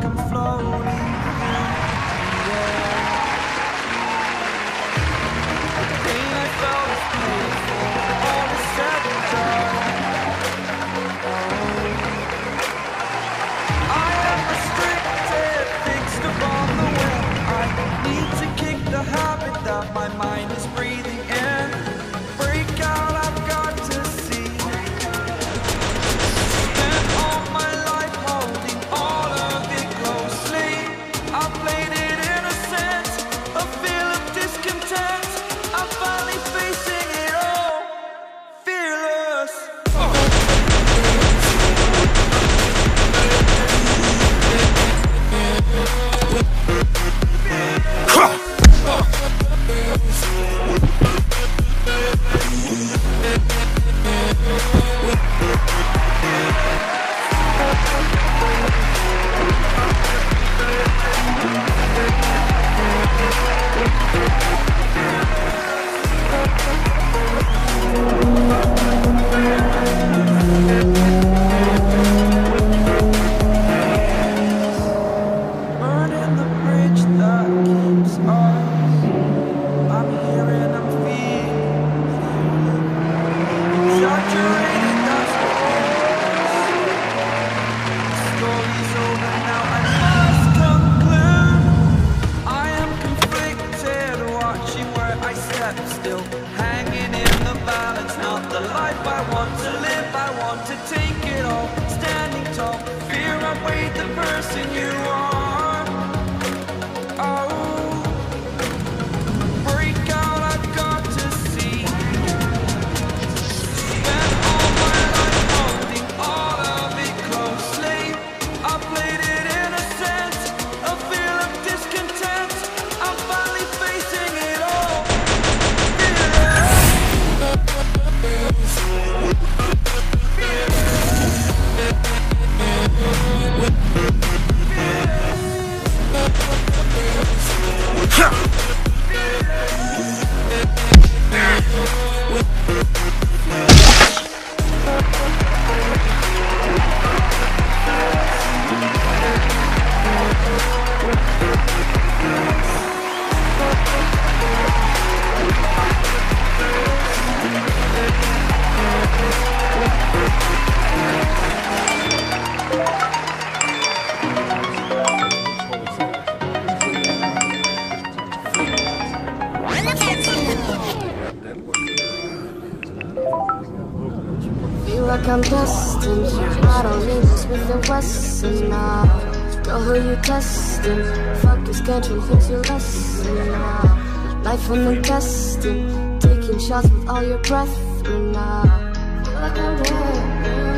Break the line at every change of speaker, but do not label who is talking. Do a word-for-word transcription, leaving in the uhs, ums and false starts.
like I'm floating through the air. The pain I felt is painful, all is said and done. I am restricted, fixed upon the web. I need to kick the habit that my mind is breathing in. Break out, I've got to see. Spent all my life holding all of it closely. I played it innocent, a feel of discontent. I'm finally facing it all, fearless. Burning the bridge that keeps us. I'm here and I'm feeling exaggerated, that's the story's over now, I must conclude. I am conflicted, watching where I step still, hanging in the balance, not the life I want to live. I want to take it all, standing tall, fear I weighed the person you are. Oh, break out, I've got to see. Spent all my life holding all of it closely. I played it innocent, a feel of discontent. I'm finally facing it all,
Feel like I'm destined. I don't need this with the Western now. Know who you testing. Fuck your schedule, here's your lesson now. Life on the testing. Taking shots with all your breath now. Feel like I'm dead.